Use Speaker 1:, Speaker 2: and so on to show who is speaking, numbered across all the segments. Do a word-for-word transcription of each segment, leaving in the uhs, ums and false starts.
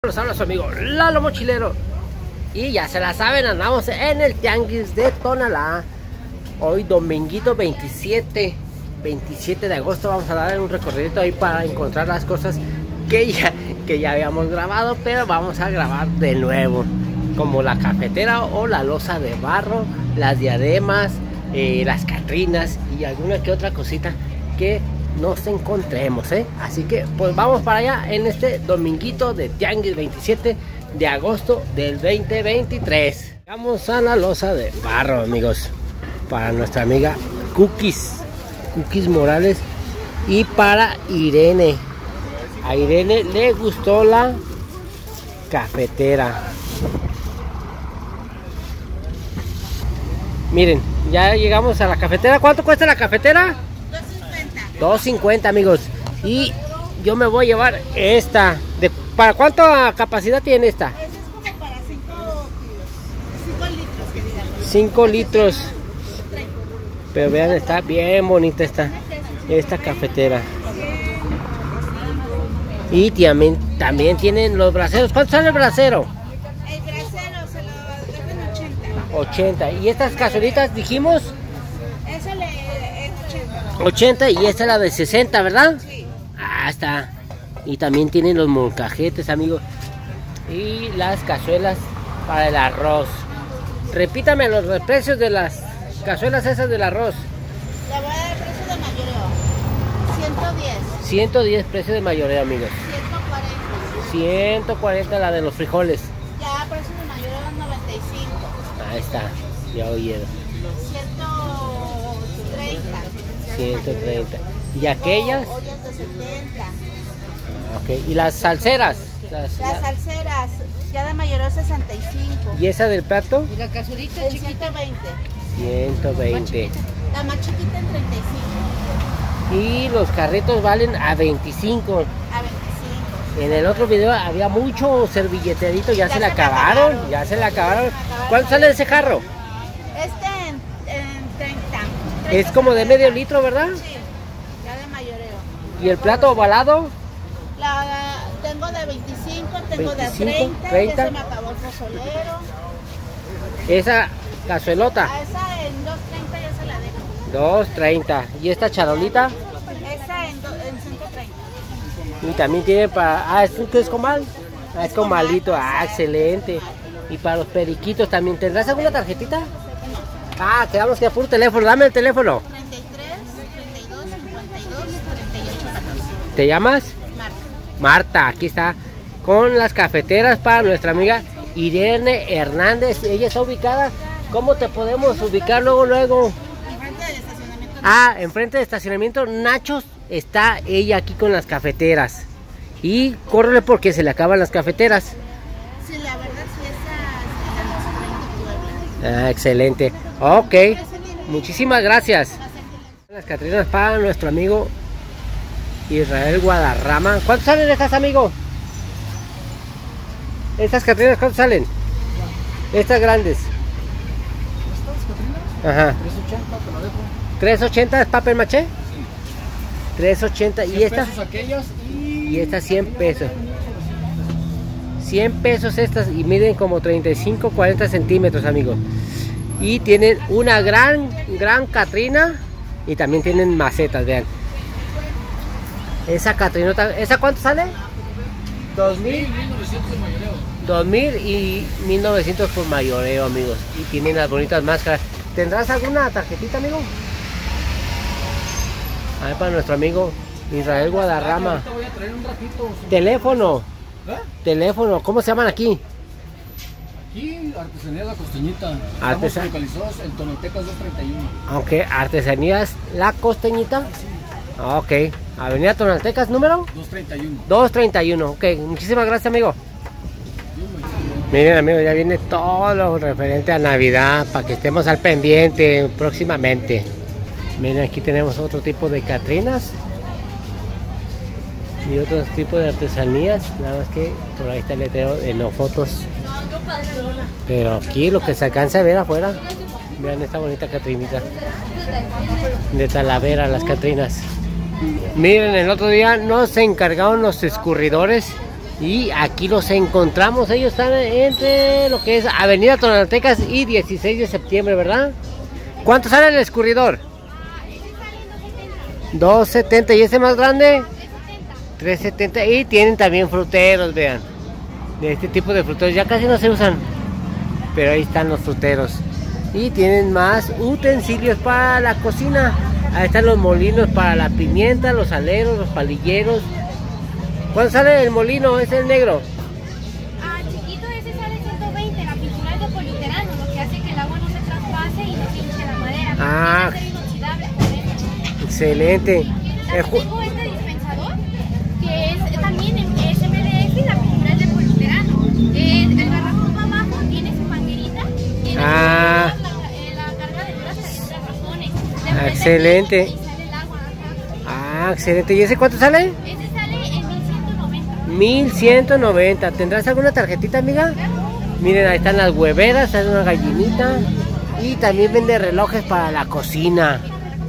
Speaker 1: les habla su amigo Lalo Mochilero. Y ya se la saben, andamos en el Tianguis de Tonalá. Hoy dominguito veintisiete de agosto. Vamos a dar un recorrido ahí para encontrar las cosas que ya, que ya habíamos grabado, pero vamos a grabar de nuevo, como la cafetera o la loza de barro, las diademas, eh, las catrinas y alguna que otra cosita que nos encontremos, ¿eh? Así que pues vamos para allá en este dominguito de Tianguis veintisiete de agosto del veinte veintitrés. Vamos a la loza de barro, amigos, para nuestra amiga Cookies Cookies Morales y para Irene. A Irene le gustó la cafetera. Miren, ya llegamos a la cafetera. ¿Cuánto cuesta la cafetera? dos cincuenta, amigos. Y yo me voy a llevar esta. De, ¿Para cuánta capacidad tiene esta?
Speaker 2: Esa es como para cinco litros, que digamos.
Speaker 1: cinco litros. Pero vean, está bien bonita esta, esta cafetera. Y también, también tienen los braseros. ¿Cuánto sale el brasero?
Speaker 2: El brasero se lo dejo en ochenta.
Speaker 1: ochenta. ¿Y estas cazuelitas dijimos?
Speaker 2: Eso le es ochenta.
Speaker 1: ochenta, y esta es la de sesenta, ¿verdad?
Speaker 2: Sí.
Speaker 1: Ah, está. Y también tienen los molcajetes, amigos. Y las cazuelas para el arroz. Repítame los precios de las cazuelas esas del arroz.
Speaker 2: Le voy a dar precio de mayoreo. ciento diez.
Speaker 1: ciento diez precio de mayoreo, amigos.
Speaker 2: ciento cuarenta.
Speaker 1: ciento cuarenta la de los frijoles.
Speaker 2: Ya precio de mayoreo noventa y cinco.
Speaker 1: Ahí está, ya oyeron.
Speaker 2: ciento treinta.
Speaker 1: ciento treinta. ¿Y aquellas?
Speaker 2: O, ollas de setenta.
Speaker 1: Ok. ¿Y las salseras? Las,
Speaker 2: Las
Speaker 1: la...
Speaker 2: salseras, ya de mayoreo sesenta y cinco.
Speaker 1: ¿Y esa del plato?
Speaker 2: ¿Y la cazuelita chiquita? ciento veinte.
Speaker 1: ciento veinte.
Speaker 2: La más chiquita en treinta y cinco.
Speaker 1: Y los carritos valen a veinticinco.
Speaker 2: A veinticinco.
Speaker 1: En el otro video había mucho servilleterito, ya,
Speaker 2: Ya
Speaker 1: se le
Speaker 2: se me
Speaker 1: acabaron,
Speaker 2: acabaron.
Speaker 1: ya se le acabaron.
Speaker 2: Se me acabaron.
Speaker 1: ¿Cuánto sale ese jarro?
Speaker 2: Este en, en treinta.
Speaker 1: Es como de medio litro, ¿verdad?
Speaker 2: Sí, ya de mayoreo.
Speaker 1: ¿Y el plato ovalado?
Speaker 2: La, tengo de veinticinco, tengo
Speaker 1: veinticinco,
Speaker 2: de treinta,
Speaker 1: treinta.
Speaker 2: ya se me acabó el pozolero.
Speaker 1: Esa cazuelota,
Speaker 2: A esa en dos treinta ya se la dejo.
Speaker 1: dos treinta. ¿Y esta charolita?
Speaker 2: Esa en, do, en ciento treinta.
Speaker 1: Y también tiene para... Ah, ¿es, ¿qué es comal? Ah, es
Speaker 2: Es comal,
Speaker 1: comalito, ah,
Speaker 2: sí.
Speaker 1: excelente. Y para los periquitos también. ¿Tendrás alguna tarjetita? Ah, quedamos que a puro teléfono, dame el teléfono.
Speaker 2: treinta y tres, treinta y dos, cincuenta y dos, treinta y ocho, catorce.
Speaker 1: ¿Te llamas?
Speaker 2: Marta.
Speaker 1: Marta, aquí está, con las cafeteras para nuestra amiga Irene Hernández. Ella está ubicada, ¿cómo te podemos ubicar luego, luego?
Speaker 2: Enfrente del estacionamiento.
Speaker 1: Ah, enfrente del estacionamiento Nachos está ella aquí con las cafeteras. Y córrele porque se le acaban las cafeteras.
Speaker 2: Sí, la verdad sí, esa es de los treinta.
Speaker 1: Ah, excelente. Ok, muchísimas gracias. Las catrinas para nuestro amigo Israel Guadarrama. ¿Cuánto salen estas, amigo? Estas catrinas, ¿cuánto salen? Estas grandes. Ajá. tres ochenta es papel maché. tres ochenta. Y estas. Y estas cien pesos. cien pesos estas y miden como treinta y cinco cuarenta centímetros, amigos. Y tienen una gran, gran catrina. Y también tienen macetas, vean. Esa catrinota, ¿esa cuánto sale? dos mil. dos mil y mil novecientos por mayoreo, amigos. Y tienen las bonitas máscaras. ¿Tendrás alguna tarjetita, amigo? A ver, para nuestro amigo Israel Guadarrama.
Speaker 3: Te voy a traer un ratito.
Speaker 1: Teléfono.
Speaker 3: ¿Eh?
Speaker 1: Teléfono. ¿Cómo se llaman aquí?
Speaker 3: Aquí, Artesanía La Costeñita.
Speaker 1: Artesa-
Speaker 3: Estamos localizados en Tonaltecas doscientos treinta y uno.
Speaker 1: Aunque Artesanías La Costeñita. Ok. Avenida Tonaltecas, número
Speaker 3: doscientos treinta y uno.
Speaker 1: doscientos treinta y uno. Ok, muchísimas gracias, amigo. Miren, amigos, ya viene todo lo referente a Navidad para que estemos al pendiente próximamente. Miren, aquí tenemos otro tipo de catrinas y otros tipos de artesanías. Nada más que por ahí está el letrero de no fotos. Pero aquí lo que se alcanza a ver afuera, vean esta bonita catrinita de Talavera, las catrinas. Miren, el otro día nos encargaron los escurridores Y aquí los encontramos, ellos están entre lo que es Avenida Tonaltecas y dieciséis de septiembre, ¿verdad? ¿Cuánto sale el escurridor? dos setenta. ¿Y ese más grande? tres setenta. Y tienen también fruteros, vean. De este tipo de fruteros, ya casi no se usan, pero ahí están los fruteros. Y tienen más utensilios para la cocina. Ahí están los molinos para la pimienta, los aleros, los palilleros. ¿Cuánto sale el molino? ¿Es el negro?
Speaker 2: Ah, chiquito, ese sale ciento veinte. La pintura es de politerano, lo que hace que el agua no se traspase y no se hinche la madera.
Speaker 1: Ah,
Speaker 2: Tiene que ser inoxidable por dentro.
Speaker 1: excelente.
Speaker 2: Y
Speaker 1: El ju-
Speaker 2: tengo este dispensador, que es también en S M D F y la pintura es de politerano. Eh, el garrafón abajo tiene su manguerita. Tiene
Speaker 1: Ah.
Speaker 2: la, eh, la carga de duras treinta razones.
Speaker 1: Ah, excelente.
Speaker 2: Y sale el agua. Ajá.
Speaker 1: Ah, excelente. ¿Y ese cuánto sale?
Speaker 2: Este sale en mil ciento noventa.
Speaker 1: mil ciento noventa. ¿Tendrás alguna tarjetita, amiga? Miren, ahí están las hueveras, hay una gallinita. Y también vende relojes para la cocina.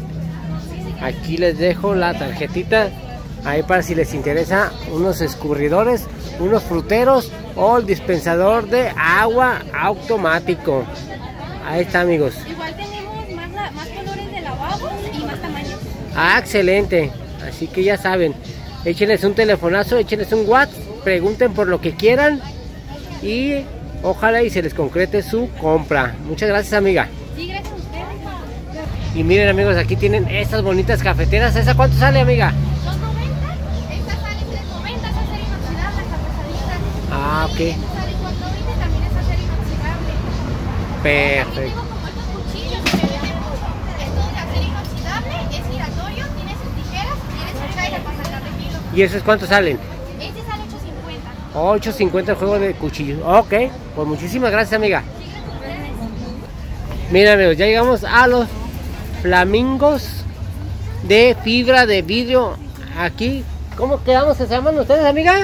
Speaker 1: Aquí les dejo la tarjetita. Ahí para si les interesa unos escurridores, unos fruteros o el dispensador de agua automático. Ahí está, amigos.
Speaker 2: Igual tenemos más, la- más colores de lavabos y más tamaños.
Speaker 1: Ah, excelente. Así que ya saben, échenles un telefonazo, échenles un WhatsApp, pregunten por lo que quieran y ojalá y se les concrete su compra. Muchas gracias, amiga.
Speaker 2: Sí, gracias a ustedes.
Speaker 1: Y miren, amigos, aquí tienen estas bonitas cafeteras. ¿Esa cuánto sale, amiga?
Speaker 2: dos noventa, esta sale tres noventa, esa serie inoxidable, esta pesadita.
Speaker 1: Ah, ok.
Speaker 2: Y esta sale cuatro veinte, también esa serie inoxidable. Aquí
Speaker 1: Perfecto.
Speaker 2: tengo como estos cuchillos que vienen, esto es la serie inoxidable, es giratorio, tiene sus tijeras, tiene su caja para sacar de kilo.
Speaker 1: ¿Y esos cuántos salen?
Speaker 2: Este sale ocho cincuenta.
Speaker 1: ocho cincuenta el juego de cuchillos. Ok, pues muchísimas gracias, amiga.
Speaker 2: Sí, gracias a ustedes.
Speaker 1: Miren, amigos, ya llegamos a los flamingos de fibra de vidrio. Aquí, ¿cómo quedamos? ¿Se llaman ustedes, amiga?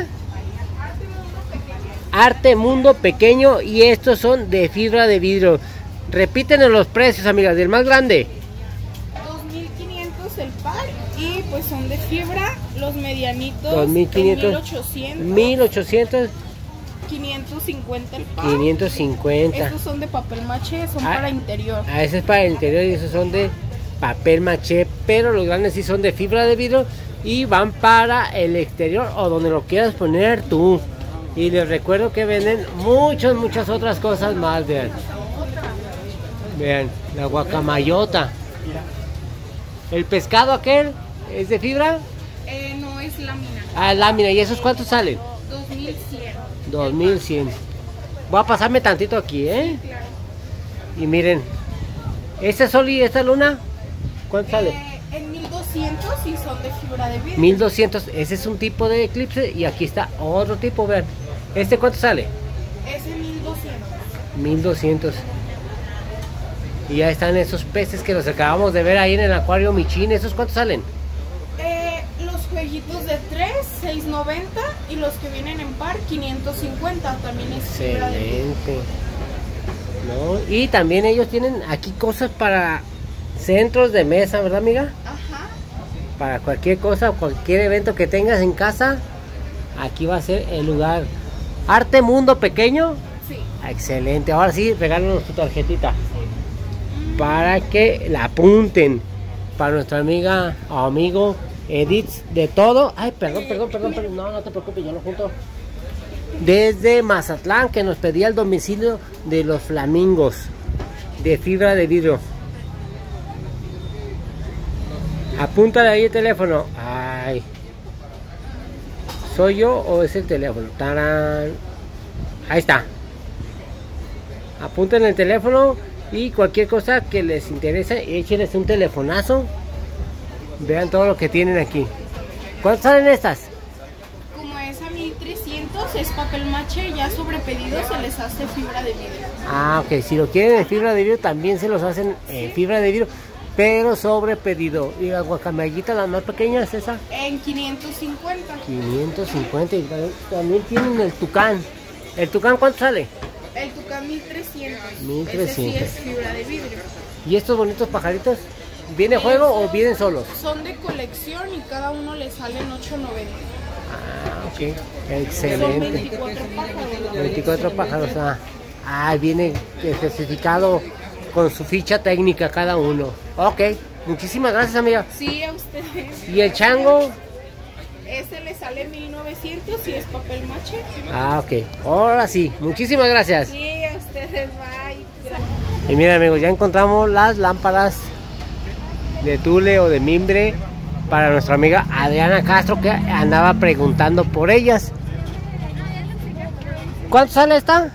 Speaker 1: Arte Mundo Pequeño. Y estos son de fibra de vidrio. Repiten los precios, amigas, del más grande.
Speaker 4: dos mil quinientos el par y pues son de fibra, los medianitos
Speaker 1: dos mil quinientos,
Speaker 4: mil ochocientos,
Speaker 1: mil ochocientos,
Speaker 4: quinientos cincuenta el par.
Speaker 1: quinientos cincuenta.
Speaker 4: Estos son de papel maché, son
Speaker 1: Ah,
Speaker 4: para interior.
Speaker 1: A ese es para el interior y esos son de papel maché, pero los grandes sí son de fibra de vidrio y van para el exterior o donde lo quieras poner tú. Y les recuerdo que venden muchas, muchas otras cosas más, vean. Vean, la guacamayota. El pescado aquel es de fibra.
Speaker 4: Eh, no es lámina,
Speaker 1: Ah, lámina. ¿Y esos cuántos salen?
Speaker 4: dos mil cien.
Speaker 1: dos mil cien. Voy a pasarme tantito aquí, ¿eh?
Speaker 4: Claro.
Speaker 1: Y miren, este sol y esta luna, ¿cuánto sale?
Speaker 4: Eh, en mil doscientos y son de fibra de vidrio.
Speaker 1: mil doscientos, ese es un tipo de eclipse y aquí está otro tipo, vean. ¿Este cuánto sale?
Speaker 4: Ese mil doscientos.
Speaker 1: mil doscientos. Y ya están esos peces que los acabamos de ver ahí en el acuario Michin. ¿Esos cuántos salen?
Speaker 4: Eh, los jueguitos de tres, seis noventa y los que vienen en par, quinientos cincuenta. También es fibra de vidrio.
Speaker 1: Excelente. ¿No? Y también ellos tienen aquí cosas para centros de mesa, ¿verdad, amiga?
Speaker 4: Ajá.
Speaker 1: Para cualquier cosa, cualquier evento que tengas en casa, aquí va a ser el lugar. Arte Mundo Pequeño.
Speaker 4: Sí.
Speaker 1: Excelente. Ahora sí, regálanos tu tarjetita para que la apunten para nuestra amiga o amigo Edith de todo. Ay, perdón, perdón, perdón, perdón. No, no te preocupes, yo lo junto. Desde Mazatlán, que nos pedía el domicilio de los flamingos de fibra de vidrio. Apúntale ahí el teléfono. Ay. ¿Soy yo o es el teléfono? ¡Tarán! Ahí está. Apunten el teléfono y cualquier cosa que les interese, échenles un telefonazo. Vean todo lo que tienen aquí. ¿Cuántas salen estas?
Speaker 4: Como es a mil trescientos, es papel maché, ya sobre pedido se les hace fibra de vidrio.
Speaker 1: Ah, ok. Si lo quieren en fibra de vidrio, también se los hacen en fibra de vidrio, pero sobre pedido. Y la guacamayita, la más pequeña, es esa.
Speaker 4: En quinientos cincuenta.
Speaker 1: quinientos cincuenta. Y también tienen el tucán. ¿El tucán cuánto sale?
Speaker 4: El tucán mil trescientos.
Speaker 1: mil trescientos.
Speaker 4: Ese sí es fibra de vidrio.
Speaker 1: ¿Y estos bonitos pajaritos? ¿Viene juego o vienen solos?
Speaker 4: Son de colección y cada uno le salen ocho noventa.
Speaker 1: Ah, ok.
Speaker 4: Son
Speaker 1: Excelente.
Speaker 4: veinticuatro pájaros.
Speaker 1: veinticuatro pájaros. Ah, ah, viene especificado con su ficha técnica cada uno. Ok. Muchísimas gracias, amiga.
Speaker 4: Sí, a ustedes.
Speaker 1: ¿Y el chango?
Speaker 4: Este le sale mil novecientos y es papel maché.
Speaker 1: Ah, ok. Ahora sí. Muchísimas gracias.
Speaker 4: Sí, a ustedes, bye.
Speaker 1: Y miren, amigos, ya encontramos las lámparas de tule o de mimbre para nuestra amiga Adriana Castro, que andaba preguntando por ellas. ¿Cuánto sale esta?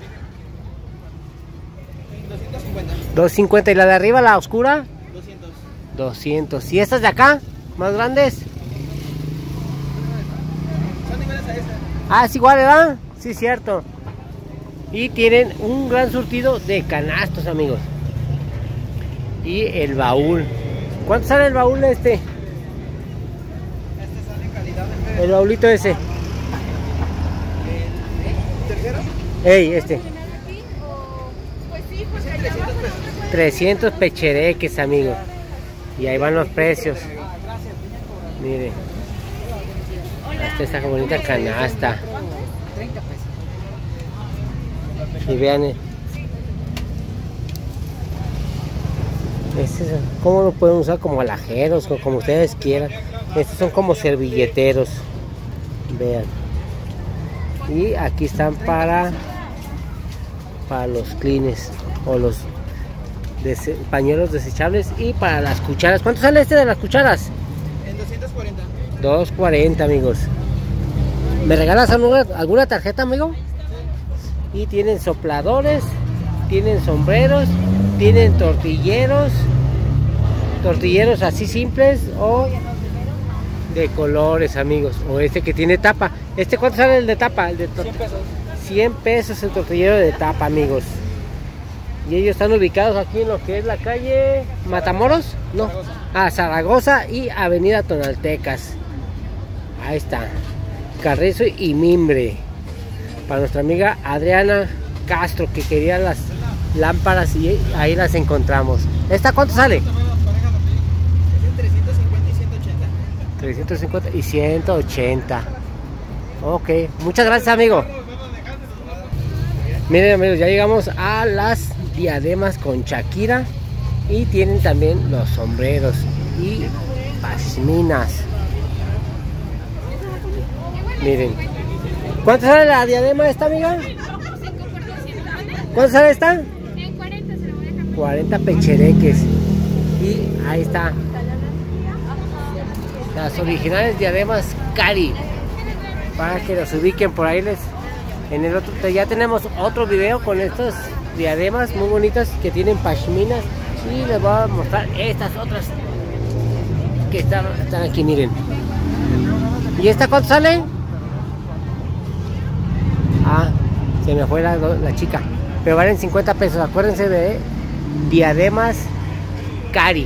Speaker 1: doscientos cincuenta. ¿Y la de arriba, la oscura? doscientos. ¿Y estas de acá? ¿Más grandes? Ah, es igual, ¿verdad? Sí, cierto. Y tienen un gran surtido de canastos, amigos. Y el baúl. ¿Cuánto sale el baúl este?
Speaker 5: Este sale en calidad de
Speaker 1: El baúlito ese.
Speaker 5: ¿El tercero?
Speaker 1: Ey, este.
Speaker 2: Pues sí, porque allá
Speaker 5: trescientos
Speaker 2: abajo
Speaker 5: pesos.
Speaker 2: no se puede.
Speaker 1: trescientos pechereques, amigos. Y ahí van los precios. Mire. Esta es esa bonita canasta. Y vean. eh. Este es, ¿cómo lo pueden usar? Como alajeros, o como ustedes quieran. Estos son como servilleteros. Vean. Y aquí están para para los clines o los dese- pañuelos desechables y para las cucharas. ¿Cuánto sale este de las cucharas?
Speaker 5: En doscientos cuarenta.
Speaker 1: dos cuarenta, amigos. ¿Me regalas alguna, alguna tarjeta, amigo? Y tienen sopladores, tienen sombreros, tienen tortilleros, tortilleros así simples o de colores, amigos. O este que tiene tapa. ¿Este cuánto sale el de tapa? El de to-
Speaker 5: cien pesos.
Speaker 1: cien pesos el tortillero de tapa, amigos. Y ellos están ubicados aquí en lo que es la calle Matamoros, no, ah, Zaragoza y Avenida Tonaltecas. Ahí está, Carrizo y Mimbre. Para nuestra amiga Adriana Castro, que quería las lámparas, y ahí las encontramos. ¿Esta cuánto sale?
Speaker 5: Es en trescientos cincuenta y ciento ochenta.
Speaker 1: trescientos cincuenta y ciento ochenta. Ok, muchas gracias, amigo. Miren, amigos, ya llegamos a las diademas con Shakira. Y tienen también los sombreros y pashminas. Miren. ¿Cuánto sale la diadema esta, amiga? ¿Cuánto sale esta?
Speaker 2: En cuarenta se lo voy a dejar.
Speaker 1: cuarenta pechereques. Y ahí está. Las originales diademas Cari. Para que los ubiquen por ahí. Les, en el otro, ya tenemos otro video con estos diademas muy bonitas que tienen pashminas. Y les voy a mostrar estas otras que están, están aquí, miren. ¿Y esta cuánto sale? Ah, se me fue la, la chica. Pero valen cincuenta pesos. Acuérdense de diademas Cari.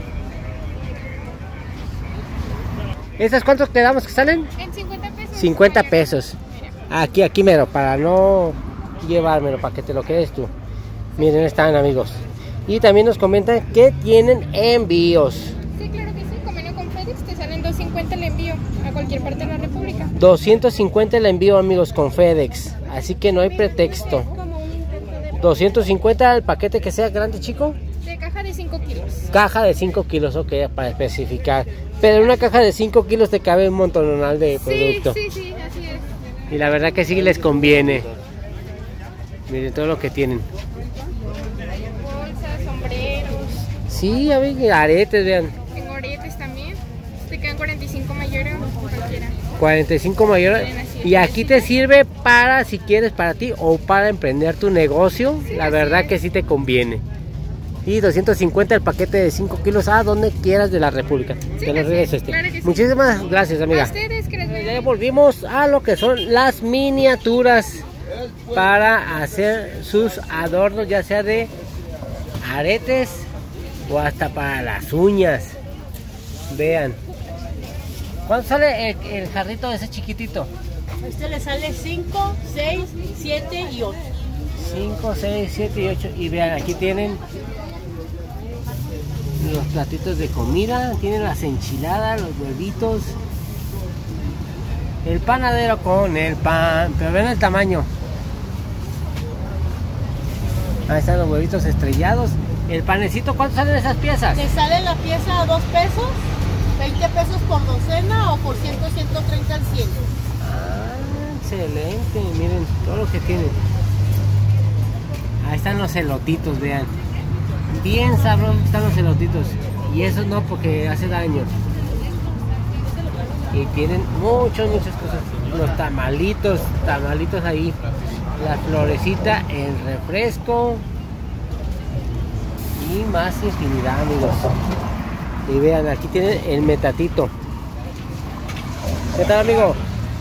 Speaker 1: ¿Estas cuántos quedamos que salen?
Speaker 2: En cincuenta pesos.
Speaker 1: cincuenta pesos. Aquí, aquí mero, para no llevármelo, para que te lo quedes tú. Miren, están, amigos. Y también nos comentan que tienen envíos.
Speaker 2: Sí, claro que sí. Convenio con FedEx te salen doscientos cincuenta el envío a cualquier parte de la República.
Speaker 1: doscientos cincuenta el envío, amigos, con FedEx. Así que no hay pretexto.
Speaker 2: Como un intento de,
Speaker 1: doscientos cincuenta el paquete que sea grande, chico.
Speaker 2: de caja de cinco kilos.
Speaker 1: Caja de cinco kilos, ok, para especificar. Pero en una caja de cinco kilos te cabe un montonal de
Speaker 2: Sí,
Speaker 1: producto.
Speaker 2: sí, sí, así es.
Speaker 1: Y la verdad que sí les conviene. Miren todo lo que tienen.
Speaker 2: Bolsas, sombreros.
Speaker 1: Sí, a ver, aretes, vean.
Speaker 2: Tengo aretes también. Te quedan cuarenta y cinco mayores o cualquiera.
Speaker 1: cuarenta y cinco mayores. Y aquí te sirve para, si quieres, para ti o para emprender tu negocio. La verdad que sí te conviene. Y doscientos cincuenta el paquete de cinco kilos a donde quieras de la República.
Speaker 2: Sí,
Speaker 1: Te lo
Speaker 2: así
Speaker 1: regreso
Speaker 2: es,
Speaker 1: este.
Speaker 2: claro que sí.
Speaker 1: Muchísimas gracias,
Speaker 2: A
Speaker 1: amiga.
Speaker 2: ustedes que les
Speaker 1: Ya
Speaker 2: vaya.
Speaker 1: volvimos a lo que son las miniaturas para hacer sus adornos, ya sea de aretes o hasta para las uñas. Vean. ¿Cuánto sale el, el jarrito ese chiquitito?
Speaker 6: Este le sale cinco, seis, siete y ocho.
Speaker 1: cinco, seis, siete y ocho. Y vean, aquí tienen los platitos de comida, tienen las enchiladas, los huevitos. El panadero con el pan. Pero ven el tamaño. Ahí están los huevitos estrellados. El panecito, ¿cuánto salen esas piezas?
Speaker 6: Te sale la pieza a dos pesos, veinte pesos por docena o por ciento, ciento treinta al cien.
Speaker 1: Ah, excelente. Miren todo lo que tienen. Ahí están los elotitos, vean. Bien sabrosos están los elotitos. Y eso no porque hace daño. Y tienen muchas, muchas cosas. Los tamalitos, tamalitos ahí. La florecita, el refresco. Y más infinidad, amigos. Y vean, aquí tienen el metatito. ¿Qué tal, amigo?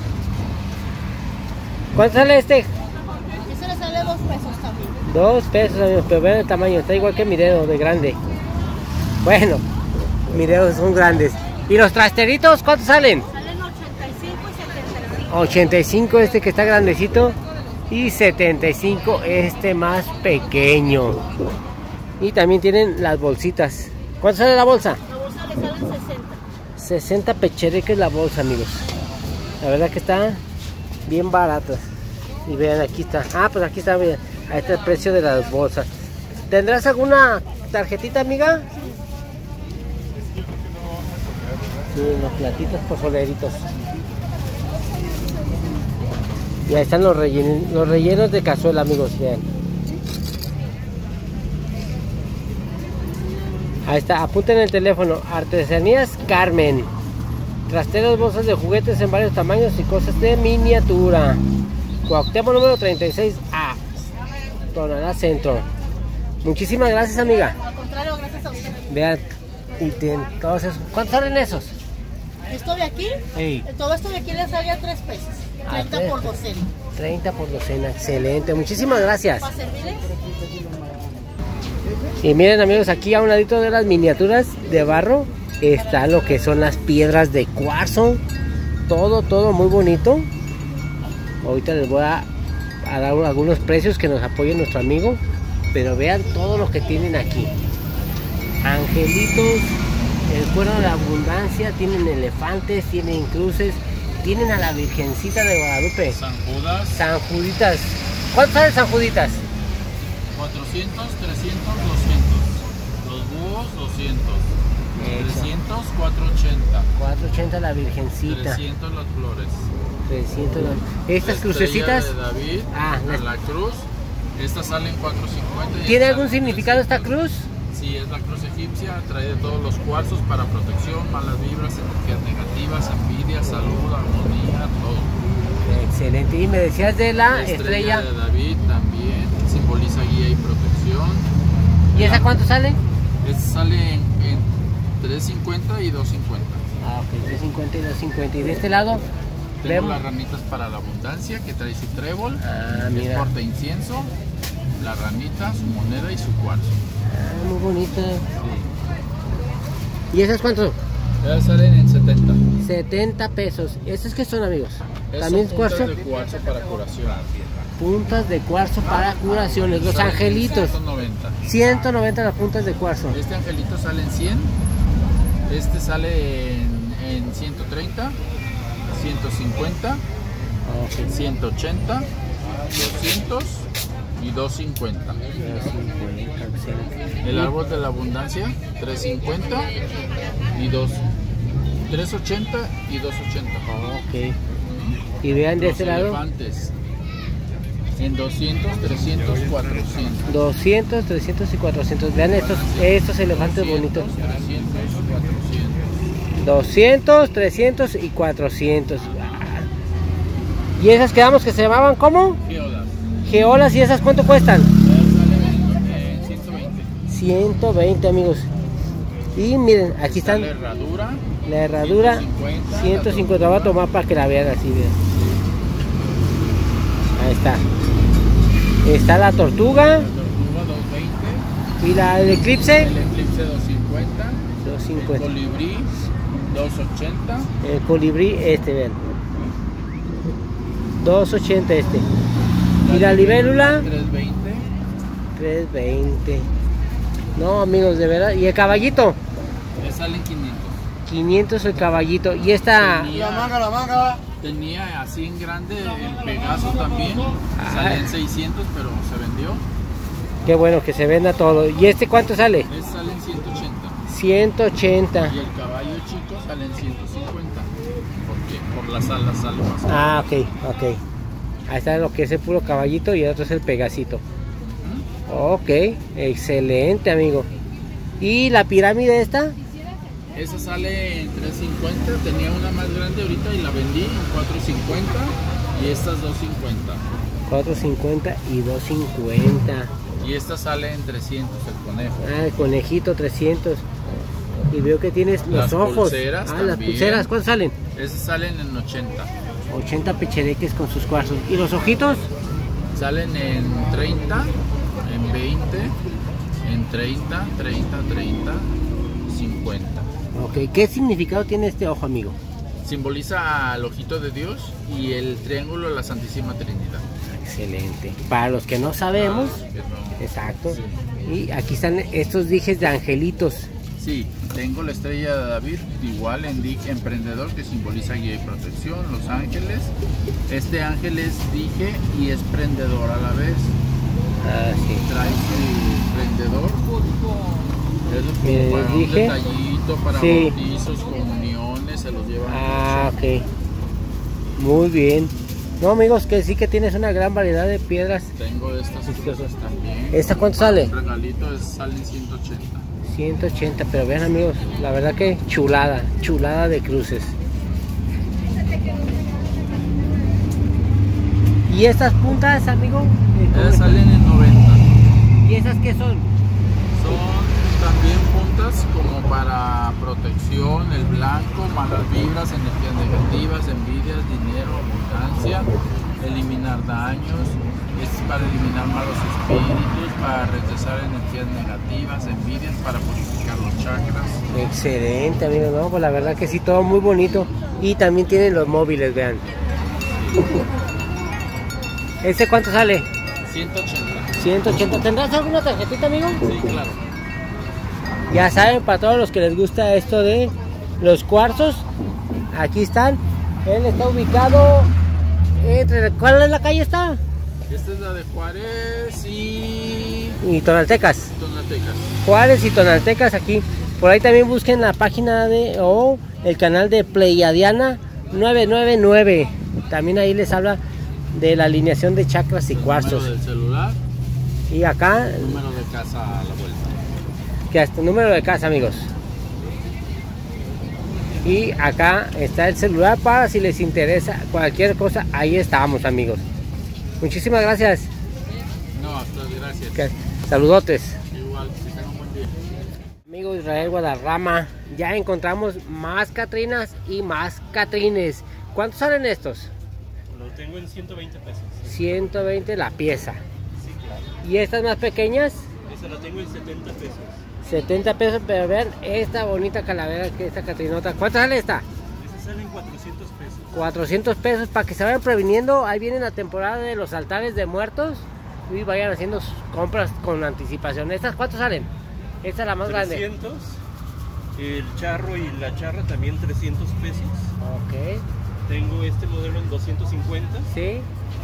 Speaker 1: ¿Cuánto sale este?
Speaker 6: Eso le sale dos pesos también.
Speaker 1: Dos pesos, amigos, pero vean el tamaño. Está igual que mi dedo de grande. Bueno, mis dedos son grandes. ¿Y los trasteritos cuánto salen?
Speaker 6: Salen ochenta y cinco y setenta y cinco.
Speaker 1: ochenta y cinco este que está grandecito. Y setenta y cinco este más pequeño. Y también tienen las bolsitas. ¿Cuánto sale la bolsa?
Speaker 6: La bolsa le salen sesenta.
Speaker 1: sesenta pechereques la bolsa, amigos. La verdad que está bien barata. Y vean, aquí está. Ah, pues aquí está, miren. Ahí está el precio de las bolsas. ¿Tendrás alguna tarjetita, amiga? Sí, los platitos pozoleritos. Y ahí están los rellenos, los rellenos de cazuela, amigos. Vean. Ahí está, apunten el teléfono. Artesanías Carmen. Trasteros, bolsas de juguetes en varios tamaños y cosas de miniatura. Cuauhtémoc número treinta y seis A. Tonalá Centro. Muchísimas gracias, amiga.
Speaker 6: Al contrario, gracias a ustedes.
Speaker 1: Vean, y tienen todos esos. ¿Cuántos salen esos?
Speaker 6: Esto de aquí,
Speaker 1: Ey.
Speaker 6: todo esto de aquí le sale a tres pesos.
Speaker 1: A
Speaker 6: treinta
Speaker 1: tres
Speaker 6: por
Speaker 1: pesos.
Speaker 6: docena.
Speaker 1: treinta por docena, excelente. Muchísimas gracias.
Speaker 6: ¿Para servirles?
Speaker 1: Y miren, amigos, aquí a un ladito de las miniaturas de barro está lo que son las piedras de cuarzo. Todo, todo muy bonito. Ahorita les voy a, a dar algunos precios que nos apoye nuestro amigo. Pero vean todo lo que tienen aquí. Angelitos, el cuero de la abundancia, tienen elefantes, tienen cruces, tienen a la Virgencita de Guadalupe.
Speaker 3: San Judas,
Speaker 1: San Juditas. ¿Cuánto sale San Juditas?
Speaker 3: cuatrocientos, trescientos, doscientos. Los búhos, doscientos. trescientos, cuatrocientos ochenta.
Speaker 1: cuatrocientos ochenta la Virgencita.
Speaker 3: trescientos las flores.
Speaker 1: trescientos. Estas
Speaker 3: La
Speaker 1: crucecitas.
Speaker 3: estrella de David,
Speaker 1: Ah,
Speaker 3: a
Speaker 1: las-
Speaker 3: la cruz. Estas salen cuatrocientos cincuenta. y
Speaker 1: ¿Tiene
Speaker 3: estas
Speaker 1: algún
Speaker 3: salen
Speaker 1: significado esta
Speaker 3: trescientos.
Speaker 1: cruz?
Speaker 3: Sí, es la cruz egipcia, trae de todos los cuarzos para protección, malas vibras, energías negativas, envidia, salud, armonía, todo.
Speaker 1: Excelente. Y me decías de la
Speaker 3: La
Speaker 1: estrella.
Speaker 3: de David también simboliza guía y protección.
Speaker 1: ¿Y esa cuánto sale?
Speaker 3: Esta sale en, en tres cincuenta y dos cincuenta.
Speaker 1: Ah, ok, tres cincuenta y dos cincuenta. Y de este lado
Speaker 3: Tengo
Speaker 1: vemos.
Speaker 3: las ranitas para la abundancia que trae su trébol,
Speaker 1: Ah,
Speaker 3: es
Speaker 1: mira.
Speaker 3: porta incienso, la ranita, su moneda y su cuarzo.
Speaker 1: Ah, muy bonita. ¿Y esas cuánto?
Speaker 3: Estas salen en setenta.
Speaker 1: setenta pesos. ¿Esas qué son, amigos?
Speaker 3: Esas
Speaker 1: También es
Speaker 3: son
Speaker 1: cuarzo.
Speaker 3: puntas de cuarzo para curación.
Speaker 1: Puntas de cuarzo para curaciones. Los
Speaker 3: Salen en
Speaker 1: angelitos.
Speaker 3: ciento noventa.
Speaker 1: ciento noventa las puntas de cuarzo.
Speaker 3: Este angelito sale en cien. Este sale en, en ciento treinta, ciento cincuenta,
Speaker 1: Ok.
Speaker 3: ciento ochenta, doscientos y doscientos cincuenta.
Speaker 1: Excelente.
Speaker 3: El árbol de la abundancia, trescientos cincuenta y dos, trescientos ochenta y doscientos ochenta.
Speaker 1: Ok. Y vean de
Speaker 3: Los
Speaker 1: este lado.
Speaker 3: elefantes en doscientos, trescientos, cuatrocientos.
Speaker 1: doscientos, trescientos y cuatrocientos. Vean estos, estos elefantes bonitos.
Speaker 3: trescientos, cuatrocientos.
Speaker 1: doscientos, trescientos y cuatrocientos. ¿Y esas quedamos que se llamaban cómo?
Speaker 3: Geodas.
Speaker 1: Geolas. ¿Y esas cuánto cuestan?
Speaker 3: Sale en ciento veinte.
Speaker 1: ciento veinte, amigos. Y miren, aquí están
Speaker 3: Sale herradura.
Speaker 1: la herradura.
Speaker 3: ciento cincuenta.
Speaker 1: ciento cincuenta. Voy a tomar para que la vean así, vean. Ahí está. Está la tortuga.
Speaker 3: La tortuga doscientos veinte.
Speaker 1: Y la el eclipse.
Speaker 3: El eclipse doscientos cincuenta.
Speaker 1: doscientos
Speaker 3: El
Speaker 1: cincuenta.
Speaker 3: colibrí doscientos ochenta.
Speaker 1: El colibrí este, vean. doscientos ochenta este. Y la libélula.
Speaker 3: trescientos veinte.
Speaker 1: trescientos veinte. No, amigos, de verdad. ¿Y el caballito?
Speaker 3: Le salen quinientos.
Speaker 1: quinientos el caballito. Y esta
Speaker 3: Tenía-
Speaker 5: La manga, la manga.
Speaker 3: Tenía así en grande el Pegaso también,
Speaker 1: Ah.
Speaker 3: sale en seiscientos, pero se vendió.
Speaker 1: Qué bueno que se venda todo. ¿Y este cuánto sale?
Speaker 3: Este sale en ciento ochenta.
Speaker 1: ciento ochenta.
Speaker 3: Y el caballo chico sale en ciento cincuenta. Porque por las alas sale más caro.
Speaker 1: Ah, ok, ok. Ahí está lo que es el puro caballito y el otro es el Pegasito.
Speaker 3: ¿Mm?
Speaker 1: Ok, excelente, amigo. ¿Y la pirámide esta?
Speaker 3: Esa sale en tres cincuenta. Tenía una más grande ahorita y la vendí en cuatro cincuenta. Y estas dos cincuenta.
Speaker 1: cuatro cincuenta y dos cincuenta.
Speaker 3: Y esta sale en trescientos, el conejo.
Speaker 1: Ah, el conejito trescientos. Y veo que tienes los
Speaker 3: Las
Speaker 1: ojos.
Speaker 3: pulseras
Speaker 1: Ah, las
Speaker 3: también.
Speaker 1: pulseras, ¿cuántas salen?
Speaker 3: Esas salen en ochenta.
Speaker 1: ochenta pechereques con sus cuarzos. ¿Y los ojitos?
Speaker 3: Salen en treinta, en veinte, en treinta, treinta, treinta, cincuenta.
Speaker 1: Ok, ¿qué significado tiene este ojo, amigo?
Speaker 3: Simboliza al ojito de Dios y el triángulo de la Santísima Trinidad.
Speaker 1: Excelente. Para los que no sabemos,
Speaker 3: Ah, que no-
Speaker 1: exacto.
Speaker 3: Sí.
Speaker 1: Y aquí están estos dijes de angelitos.
Speaker 3: Sí, tengo la estrella de David, igual en dije emprendedor, que simboliza guía y protección, los ángeles. Este ángel es dije y es prendedor a la vez.
Speaker 1: Ah, sí.
Speaker 3: Trae su prendedor. Eso es
Speaker 1: Miren,
Speaker 3: como para un
Speaker 1: dije.
Speaker 3: detallito, para
Speaker 1: Sí.
Speaker 3: bautizos, comuniones, se los llevan.
Speaker 1: Ah, ok. Muy bien. No, amigos, que sí que tienes una gran variedad de piedras.
Speaker 3: Tengo de estas cosas también.
Speaker 1: ¿Esta cuánto
Speaker 3: Para
Speaker 1: sale?
Speaker 3: un regalito es, sale en ciento ochenta.
Speaker 1: ciento ochenta, pero vean, amigos, la verdad que chulada, chulada de cruces. ¿Y estas puntas, amigo?
Speaker 3: Ellas salen en noventa.
Speaker 1: ¿Y esas qué son?
Speaker 3: Son también puntas como para protección, el blanco, malas vibras, energías negativas, envidias, dinero, abundancia, eliminar daños, es para eliminar malos espíritus, para rechazar energías negativas, envidias, para purificar los chakras.
Speaker 1: Excelente, amigo, no, pues la verdad que sí, todo muy bonito. Y también tienen los móviles, vean. ¿Este cuánto sale?
Speaker 3: ciento ochenta.
Speaker 1: ciento ochenta. ¿Tendrás alguna tarjetita, amigo?
Speaker 3: Sí, claro.
Speaker 1: Ya saben, para todos los que les gusta esto de los cuarzos, aquí están. Él está ubicado entre... ¿Cuál es la calle esta?
Speaker 3: Esta es la de Juárez y
Speaker 1: Y Tonaltecas.
Speaker 3: Tonaltecas.
Speaker 1: Juárez y Tonaltecas aquí. Por ahí también busquen la página de o el canal de Pleiadiana nueve nueve nueve. También ahí les habla de la alineación de chakras y
Speaker 3: El
Speaker 1: cuarzos.
Speaker 3: número del celular,
Speaker 1: Y acá,
Speaker 3: número de casa a la vuelta.
Speaker 1: que hasta el número de casa, amigos. Y acá está el celular para si les interesa cualquier cosa. Ahí estamos, amigos. Muchísimas gracias.
Speaker 3: No, hasta gracias.
Speaker 1: Que- Saludotes.
Speaker 3: Igual, que tengan un buen día.
Speaker 1: Amigo Israel Guadarrama, ya encontramos más Catrinas y más Catrines. ¿Cuántos salen estos?
Speaker 7: Lo tengo en ciento veinte pesos.
Speaker 1: ciento veinte la pieza.
Speaker 7: Sí, claro.
Speaker 1: ¿Y estas más pequeñas?
Speaker 7: Esa la tengo en setenta pesos.
Speaker 1: setenta pesos, pero vean esta bonita calavera que esta Catrinota. ¿Cuánto sale esta?
Speaker 7: Esa sale en cuatrocientos pesos.
Speaker 1: cuatrocientos pesos para que se vayan previniendo. Ahí viene la temporada de los altares de muertos y vayan haciendo sus compras con anticipación. ¿Estas cuánto salen? Esta es la más grande.
Speaker 7: trescientos. El charro y la charra también trescientos pesos.
Speaker 1: Ok,
Speaker 7: Tengo este modelo en doscientos cincuenta
Speaker 1: sí,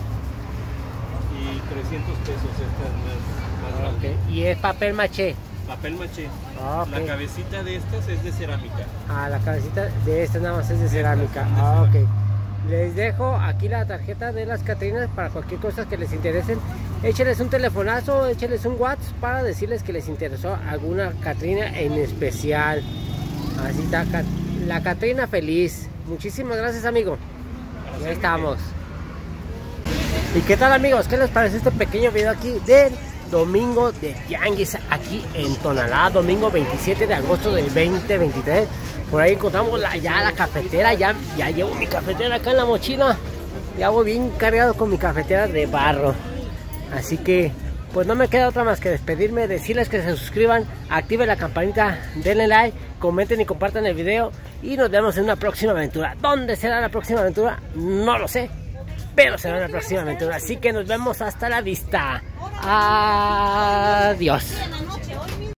Speaker 7: y trescientos pesos esta es más, más grande.
Speaker 1: ok. Y es papel maché.
Speaker 7: Papel maché.
Speaker 1: Ok.
Speaker 7: La cabecita de estas es de cerámica.
Speaker 1: Ah, la cabecita de esta nada más es de cerámica.
Speaker 7: son de
Speaker 1: Ah, ok.
Speaker 7: cerámica.
Speaker 1: Les dejo aquí la tarjeta de las Catrinas para cualquier cosa que les interesen. Échenles un telefonazo, échenles un WhatsApp para decirles que les interesó alguna Catrina en especial. Así está Cat- la Catrina feliz. Muchísimas gracias, amigo. Ya estamos. ¿Y qué tal, amigos? ¿Qué les parece este pequeño video aquí del domingo de Tianguis aquí en Tonalá? Domingo veintisiete de agosto del veinte veintitrés. Por ahí encontramos la, ya la cafetera. Ya, ya llevo mi cafetera acá en la mochila. Ya voy bien cargado con mi cafetera de barro. Así que pues no me queda otra más que despedirme, decirles que se suscriban, activen la campanita, denle like, comenten y compartan el video. Y nos vemos en una próxima aventura. ¿Dónde será la próxima aventura? No lo sé, pero será una próxima aventura. Así que nos vemos hasta la vista. Adiós.